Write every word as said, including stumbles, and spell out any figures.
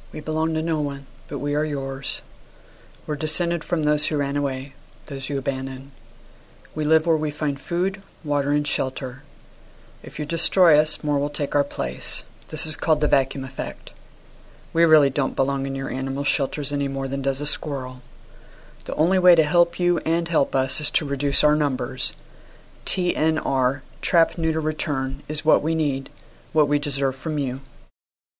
We belong to no one, but we are yours. We're descended from those who ran away, those you abandoned. We live where we find food, water, and shelter. If you destroy us, more will take our place. This is called the vacuum effect. We really don't belong in your animal shelters any more than does a squirrel. The only way to help you and help us is to reduce our numbers. T N R, Trap, Neuter, Return, is what we need, what we deserve from you.